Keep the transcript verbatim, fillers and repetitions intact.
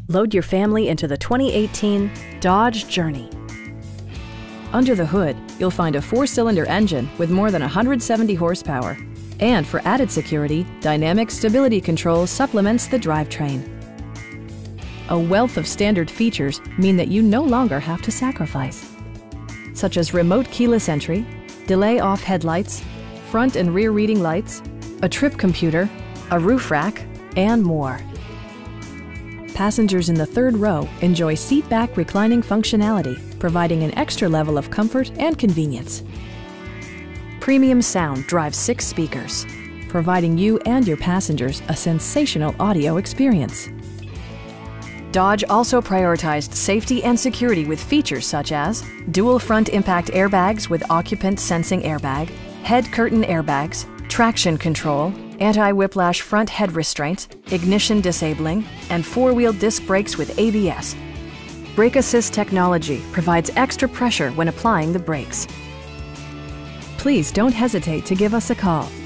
Load your family into the twenty eighteen Dodge Journey. Under the hood, you'll find a four-cylinder engine with more than one hundred seventy horsepower. And for added security, dynamic stability control supplements the drivetrain. A wealth of standard features mean that you no longer have to sacrifice, such as remote keyless entry, delay-off headlights, front and rear reading lights, a trip computer, a roof rack, and more. Passengers in the third row enjoy seat-back reclining functionality, providing an extra level of comfort and convenience. Premium sound drives six speakers, providing you and your passengers a sensational audio experience. Dodge also prioritized safety and security with features such as dual front impact airbags with occupant sensing airbag, head curtain airbags, traction control, anti-whiplash front head restraints, ignition disabling, and four-wheel disc brakes with A B S. Brake Assist technology provides extra pressure when applying the brakes. Please don't hesitate to give us a call.